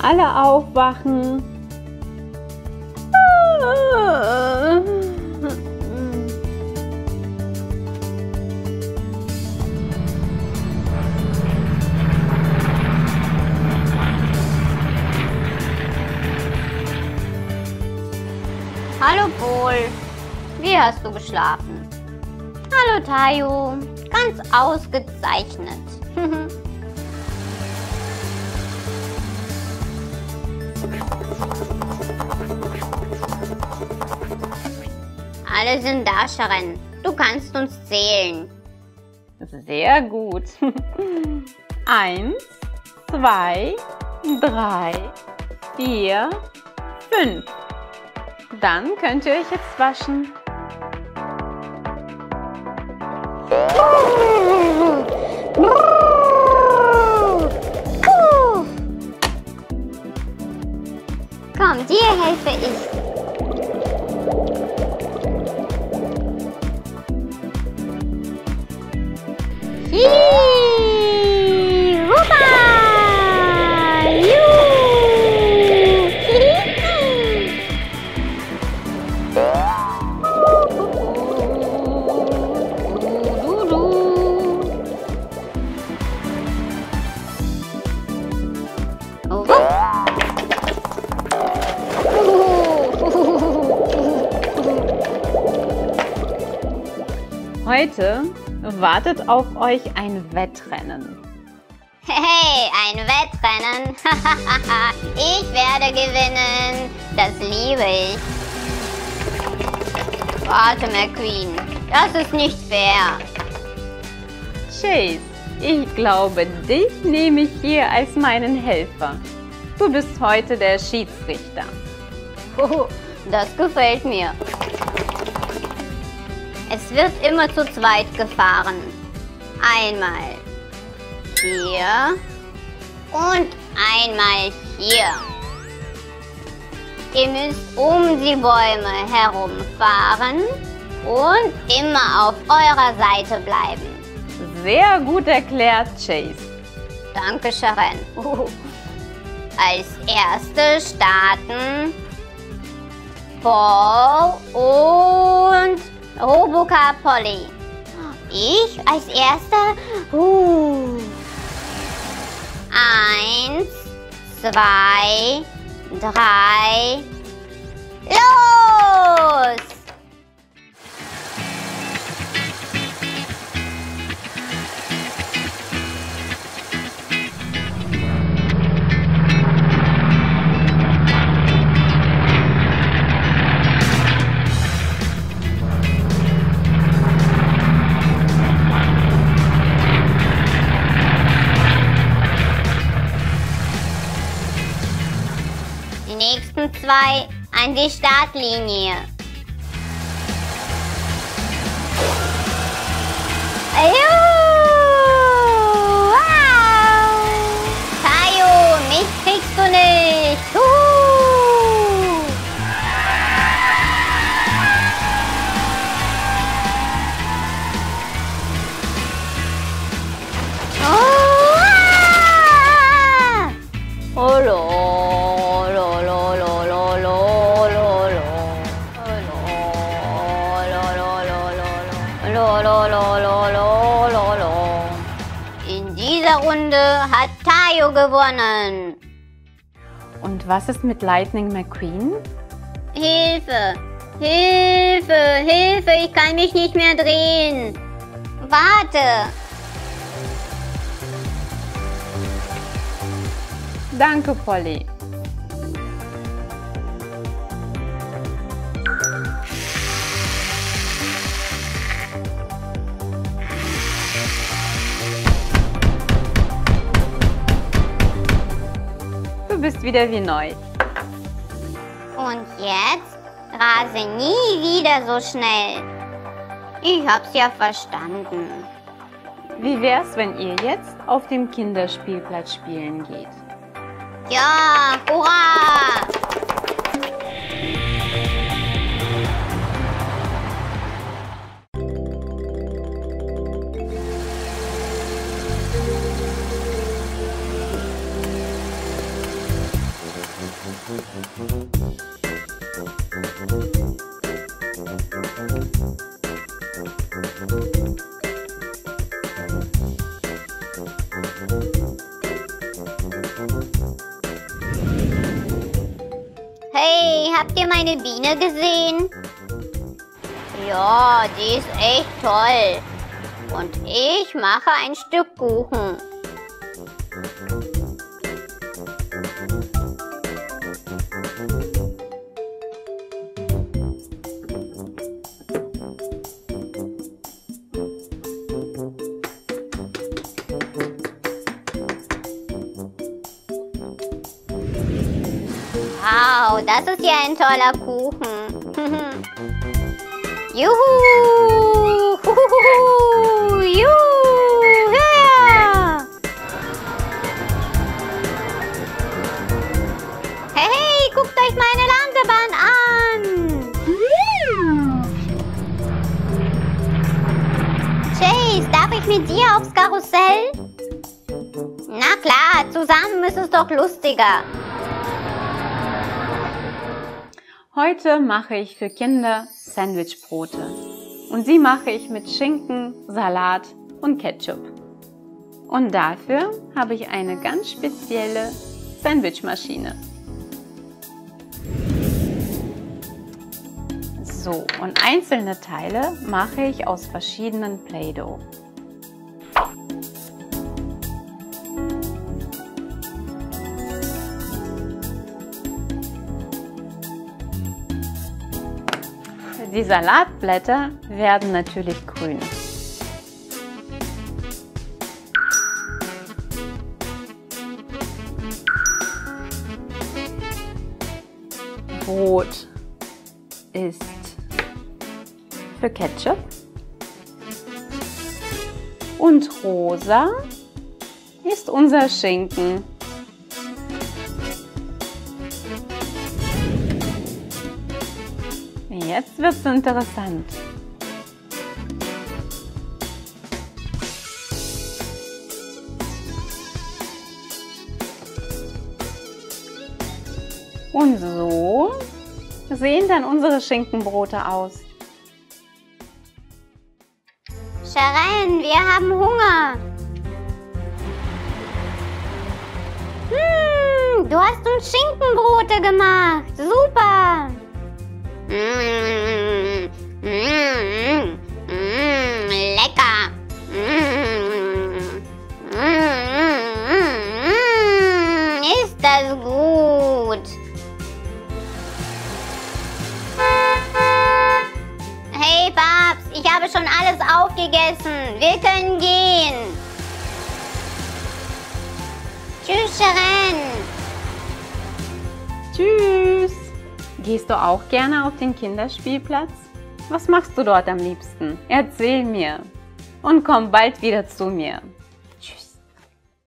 alle aufwachen. Hallo Pol, wie hast du geschlafen? Hallo Tayo, ganz ausgezeichnet. Alle sind da, Sharon. Du kannst uns zählen. Sehr gut. 1, 2, 3, 4, 5. Dann könnt ihr euch jetzt waschen. Komm, dir helfe ich. Heute wartet auf euch ein Wettrennen. Hey, ein Wettrennen. Ich werde gewinnen. Das liebe ich. Warte, McQueen. Das ist nicht fair. Chase, ich glaube, dich nehme ich hier als meinen Helfer. Du bist heute der Schiedsrichter. Das gefällt mir. Es wird immer zu zweit gefahren. Einmal hier und einmal hier. Ihr müsst um die Bäume herumfahren und immer auf eurer Seite bleiben. Sehr gut erklärt, Chase. Danke, Sharon. Als erste starten Paul und Robocar Polly. Ich als erster. 1, 2, 3. Los! Die nächsten zwei an die Startlinie. Wow! Tayo, mich kriegst du nicht. In dieser Runde hat Tayo gewonnen. Und was ist mit Lightning McQueen? Hilfe! Hilfe! Hilfe! Ich kann mich nicht mehr drehen. Warte! Danke, Polly. Du bist wieder wie neu. Und jetzt rase nie wieder so schnell. Ich hab's ja verstanden. Wie wär's, wenn ihr jetzt auf dem Kinderspielplatz spielen geht? Ja, hurra! meine Biene gesehen? Ja, die ist echt toll. Und ich mache ein Stück Kuchen. Wow, das ist ja ein toller Kuchen. Juhu! Juhu! Juhu! Ja! Hey, guckt euch meine Landebahn an! Chase, darf ich mit dir aufs Karussell? Na klar, zusammen ist es doch lustiger. Heute mache ich für Kinder Sandwichbrote und sie mache ich mit Schinken, Salat und Ketchup. Und dafür habe ich eine ganz spezielle Sandwichmaschine. So, und einzelne Teile mache ich aus verschiedenen Play-Doh. Die Salatblätter werden natürlich grün. Rot ist für Ketchup und rosa ist unser Schinken. Jetzt wird's interessant. Und so sehen dann unsere Schinkenbrote aus. Sharon, wir haben Hunger. Du hast uns Schinkenbrote gemacht. Super. Lecker. Ist das gut. Hey, Babs, ich habe schon alles aufgegessen. Wir können gehen. Tschüss, Sharon. Tschüss. Gehst du auch gerne auf den Kinderspielplatz? Was machst du dort am liebsten? Erzähl mir und komm bald wieder zu mir.